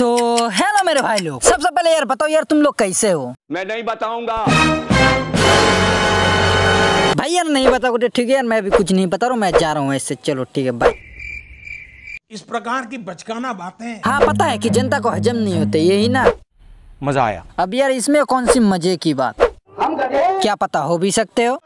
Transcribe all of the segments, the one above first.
तो हेलो मेरे भाई लोग, सबसे पहले यार बताओ यार तुम लोग कैसे हो। मैं नहीं बताऊंगा भाई यार नहीं बताओगे ठीक है यार, मैं भी कुछ नहीं बता रहा हूँ, मैं जा रहा हूँ ऐसे। चलो ठीक है बाय। इस प्रकार की बचकाना बातें हाँ पता है कि जनता को हजम नहीं होते, यही ना। मजा आया। अब यार इसमें कौन सी मजे की बात, क्या पता हो भी सकते हो।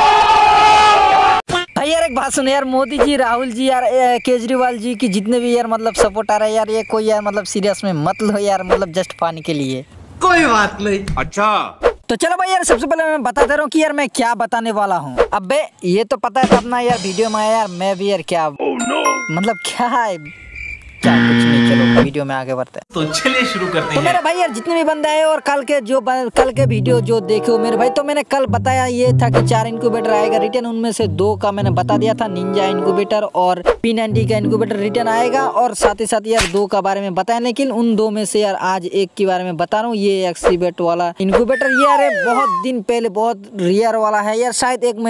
भाई यार एक बात सुनो यार, मोदी जी, राहुल जी, यार केजरीवाल जी की जितने भी यार मतलब सपोर्ट आ रहा है यार, ये कोई यार मतलब सीरियस में मत लो यार, मतलब जस्ट पानी के लिए। कोई बात नहीं। अच्छा तो चलो भाई यार सबसे पहले मैं बता दे रहा हूँ कि यार मैं क्या बताने वाला हूँ। अबे ये तो पता है अपना यार वीडियो में यार मैं भी यार क्या मतलब क्या है, क्या कुछ नहीं। चलो वीडियो में आगे बढ़ते हैं। तो चलिए शुरू करते तो हैं। मेरे भाई यार जितने भी बंदे आए और कल के वीडियो जो देखो मेरे भाई, तो मैंने कल बताया ये था कि 4 इनक्यूबेटर आएगा रिटर्न, उनमें से 2 का मैंने बता दिया था, निंजा इनक्यूबेटर और P90 का इनक्यूबेटर रिटर्न आएगा, और साथ ही साथ यार 2 का बारे में बताया। लेकिन उन 2 में से यार आज एक के बारे में बता रहा हूँ, ये एक्सीबेट वाला इनक्यूबेटर यार बहुत दिन पहले बहुत रेयर वाला है यार, शायद एक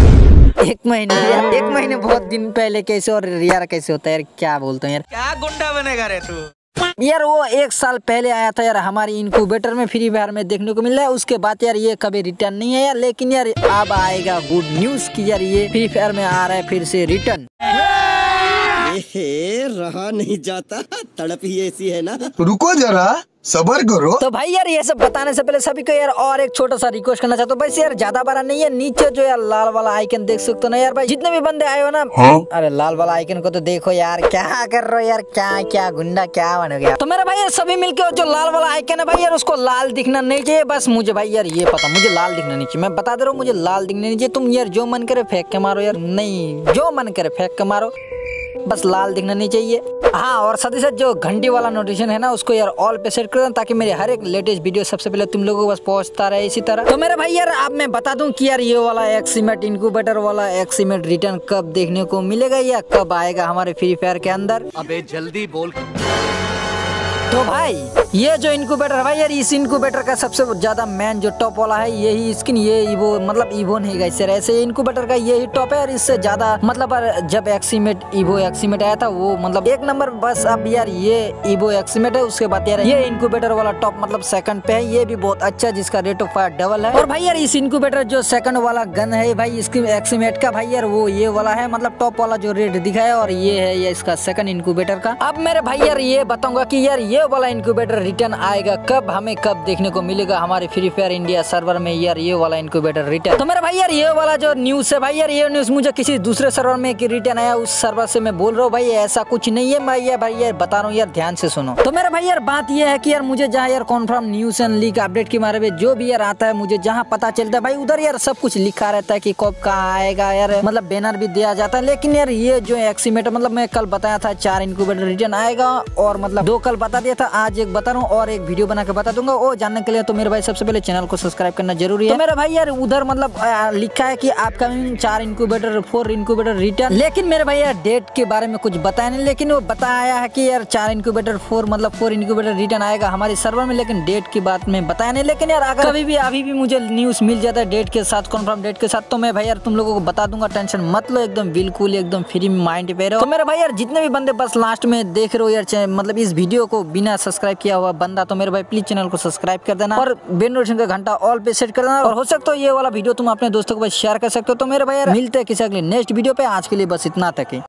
महीने बहुत दिन पहले कैसे और रियर कैसे होता है यार, क्या बोलते हैं यार, क्या गुंडा बनेगा रे तू। यार वो 1 साल पहले आया था यार हमारी इनक्यूबेटर में, फ्री फायर में देखने को मिल रहा है। उसके बाद यार ये कभी रिटर्न नहीं है यार, लेकिन यार अब आएगा गुड न्यूज की यार ये फ्री फायर में आ रहा है फिर से रिटर्न। रहा नहीं जाता, तड़प ही ऐसी है ना। रुको जरा सबर करो। तो भाई यार ये सब बताने से पहले सभी को यार और एक छोटा सा रिक्वेस्ट करना चाहता हूँ। बस यार ज्यादा बड़ा नहीं है, नीचे जो यार लाल वाला आइकन देख सकते हो ना यार भाई, जितने भी बंदे आए हो ना, अरे लाल वाला आइकन को तो देखो यार, क्या कर रहे हो यार, क्या गुंडा क्या बन गया। तो मेरा भाई यार सभी मिलके जो लाल वाला आइकन है भाई यार उसको लाल दिखना नहीं चाहिए। बस मुझे भाई यार ये पता, मुझे लाल दिखना नहीं चाहिए, मैं बता दे रहा हूँ, मुझे लाल दिखना नहीं चाहिए। तुम यार जो मन करे फेंक के मारो यार, नहीं जो मन करे फेंक के मारो, बस लाल दिखना नहीं चाहिए। हाँ और साथ ही साथ जो घंटी वाला नोटिफिकेशन है ना उसको यार ऑल पे सेट कर देना, ताकि मेरे हर एक लेटेस्ट वीडियो सबसे पहले तुम लोगों को बस पहुंचता रहे इसी तरह। तो मेरे भाई यार अब मैं बता दूं कि यार ये वाला एक्सीमेट इनक्यूबेटर वाला एक्सीमेट रिटर्न कब देखने को मिलेगा या कब आएगा हमारे फ्री फायर के अंदर। अबे जल्दी बोल। तो भाई ये जो इनक्यूबेटर है भाई यार, इस इनक्यूबेटर का सबसे ज्यादा मेन जो टॉप वाला है यही स्किन, ये इवो मतलब इवो नहीं गाइस यार, ऐसे इनक्यूबेटर का यही टॉप है। और इससे ज्यादा मतलब जब इवो एक्सीमेट आया था वो मतलब 1 नंबर, बस अब यार ये इवो एक्सीमेट है, उसके बाद यार ये इनक्यूबेटर वाला टॉप मतलब सेकंड पे है, ये भी बहुत अच्छा जिसका रेट ऑफ फायर डबल है। और भाई यार इस इनक्यूबेटर जो सेकंड वाला गन है भाई इसकी एक्सीमेट का भाई यार वो ये वाला है, मतलब टॉप वाला जो रेट दिखा है, और ये है ये इसका सेकंड इनक्यूबेटर का। अब मेरे भाई यार ये बताऊंगा कि यार ये वाला इनक्यूबेटर रिटर्न आएगा कब, हमें कब देखने को मिलेगा हमारे फ्री फायर इंडिया सर्वर में यार ये वाला इनक्यूबेटर रिटर्न। तो मेरे भाई यार ये वाला जो न्यूज है भाई यार, ये न्यूज मुझे किसी दूसरे सर्वर में रिटर्न आया, उस सर्वर से मैं बोल रहा हूँ भाई, ऐसा कुछ नहीं है। मैं ये भाई यार बता रहा हूँ यार, ध्यान से सुनो। तो मेरे भाई यार बात ये है कि यार मुझे जहाँ यार confirm news and leak update के बारे में जो भी यार आता है, मुझे जहाँ पता चलता है भाई उधर यार सब कुछ लिखा रहता है कि कब कहाँ आएगा यार, मतलब बैनर भी दिया जाता है। लेकिन यार ये जो एक्सीमेटर मतलब मैं कल बताया था 4 इनक्यूबेटर रिटर्न आएगा, और मतलब 2 कल बता दिया था, आज एक बता रहा हूँ और एक वीडियो बना के बता दूंगा। वो जानने के लिए तो मेरे भाई सबसे पहले चैनल को सब्सक्राइब करना जरूरी है। तो मेरे भाई यार उधर मतलब लिखा है कि आपका 4 इनक्यूबेटर 4 इनक्यूबेटर रिटर्न, लेकिन मेरे भाई यार डेट के बारे में कुछ बताया नहीं। लेकिन वो बताया है कि यार 4 इनक्यूबेटर 4 मतलब 4 इनक्यूबेटर रिटर्न आएगा हमारे सर्वर में, लेकिन डेट की बात में बताया नहीं। लेकिन यार अगर कभी भी अभी भी मुझे न्यूज मिल जाता है डेट के साथ, कन्फर्म डेट के साथ, तो मैं भाई यार तुम लोगों को बता दूंगा, टेंशन मत लो, एकदम बिल्कुल एकदम फ्री माइंड पे रहो। तो मेरे भाई यार जितने भी बंदे बस लास्ट में देख रहे हो यार मतलब इस वीडियो को बिना सब्सक्राइब किया हुआ बंदा, तो मेरे भाई प्लीज चैनल को सब्सक्राइब कर देना और बेल नोटिफिकेशन का घंटा ऑल पे सेट कर देना, और हो सकता है ये वाला वीडियो तुम अपने दोस्तों को शेयर कर सकते हो। तो मेरे भाई यार मिलते हैं किसी अगले नेक्स्ट वीडियो पे, आज के लिए बस इतना तक ही।